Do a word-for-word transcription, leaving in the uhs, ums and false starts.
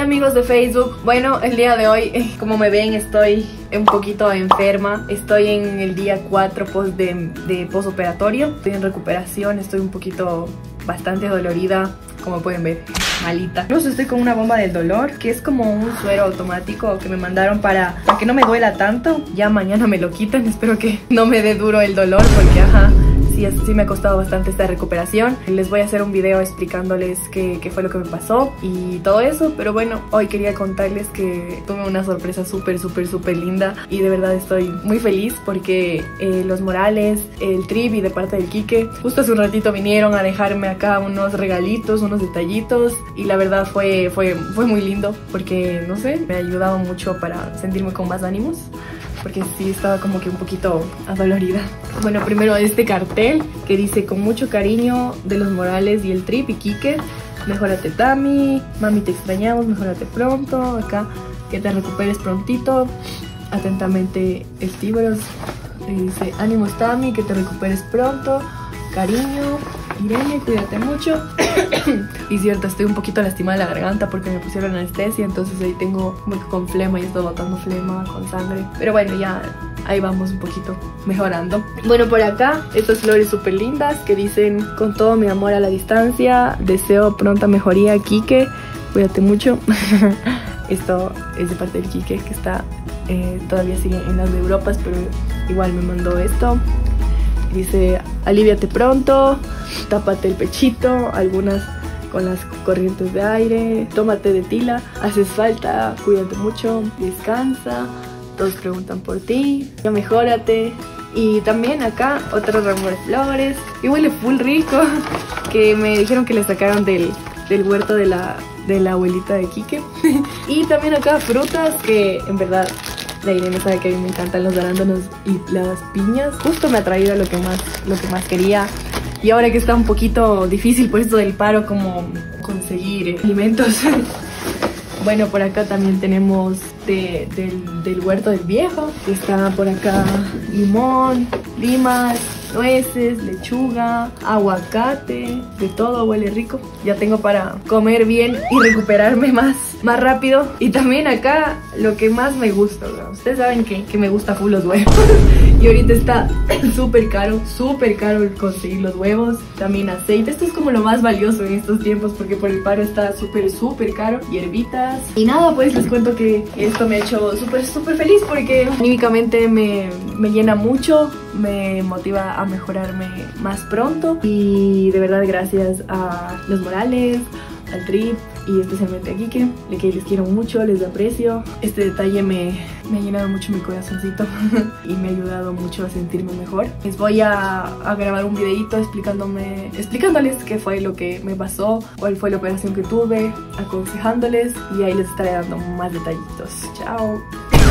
amigos de Facebook, bueno, el día de hoy, como me ven, estoy un poquito enferma. Estoy en el día cuatro post de, de postoperatorio. Estoy en recuperación, estoy un poquito bastante dolorida, como pueden ver, malita. Incluso estoy con una bomba del dolor, que es como un suero automático que me mandaron para, para que no me duela tanto. Ya mañana me lo quitan, espero que no me dé duro el dolor, porque ajá, sí, sí me ha costado bastante esta recuperación. Les voy a hacer un video explicándoles qué, qué fue lo que me pasó y todo eso. Pero bueno, hoy quería contarles que tuve una sorpresa súper, súper, súper linda. Y de verdad estoy muy feliz porque eh, los Morales, el Trip y de parte del Quique, justo hace un ratito vinieron a dejarme acá unos regalitos, unos detallitos. Y la verdad fue, fue, fue muy lindo porque, no sé, me ha ayudado mucho para sentirme con más ánimos, porque sí estaba como que un poquito adolorida. Bueno, primero este cartel que dice: con mucho cariño de los Morales y el Trip y Quique, mejórate Tami, mami te extrañamos, mejórate pronto, acá que te recuperes prontito, atentamente Estíberos. Y dice: ánimos Tami, que te recuperes pronto, cariño, Irene, cuídate mucho. Y cierto, estoy un poquito lastimada de la garganta porque me pusieron anestesia, entonces ahí tengo como que con flema y estoy botando flema con sangre. Pero bueno, ya ahí vamos un poquito mejorando. Bueno, por acá estas flores súper lindas que dicen: con todo mi amor a la distancia, deseo pronta mejoría, Quique, cuídate mucho. Esto es de parte del Quique, que está eh, todavía sigue en las de Europas, pero igual me mandó esto. Dice: aliviate pronto, tápate el pechito, algunas con las corrientes de aire, tómate de tila, haces falta, cuídate mucho, descansa, todos preguntan por ti, ya mejórate. Y también acá otro ramo de flores, y huele full rico, que me dijeron que le sacaron del, del huerto de la, de la abuelita de Quique. Y también acá frutas que en verdad la Irene sabe que a mí me encantan los arándanos y las piñas. Justo me ha traído lo que más, lo que más quería. Y ahora que está un poquito difícil por esto del paro, como conseguir alimentos. Bueno, por acá también tenemos de, del, del huerto del viejo. Está por acá limón, limas, nueces, lechuga, aguacate, de todo, huele rico. Ya tengo para comer bien y recuperarme más, más rápido. Y también acá lo que más me gusta, ¿no? Ustedes saben que, que me gusta full los huevos. Y ahorita está súper caro, súper caro conseguir los huevos. También aceite, esto es como lo más valioso en estos tiempos porque por el paro está súper, súper caro. Hierbitas. Y nada, pues les cuento que esto me ha hecho súper, súper feliz porque anímicamente me, me llena mucho, me motiva a mejorarme más pronto. Y de verdad gracias a los Morales, al Trip y especialmente a Quique, de que les quiero mucho, les aprecio. Este detalle me, me ha llenado mucho mi corazoncito y me ha ayudado mucho a sentirme mejor. Les voy a, a grabar un videito explicándome, explicándoles qué fue lo que me pasó, cuál fue la operación que tuve, aconsejándoles, y ahí les estaré dando más detallitos. Chao.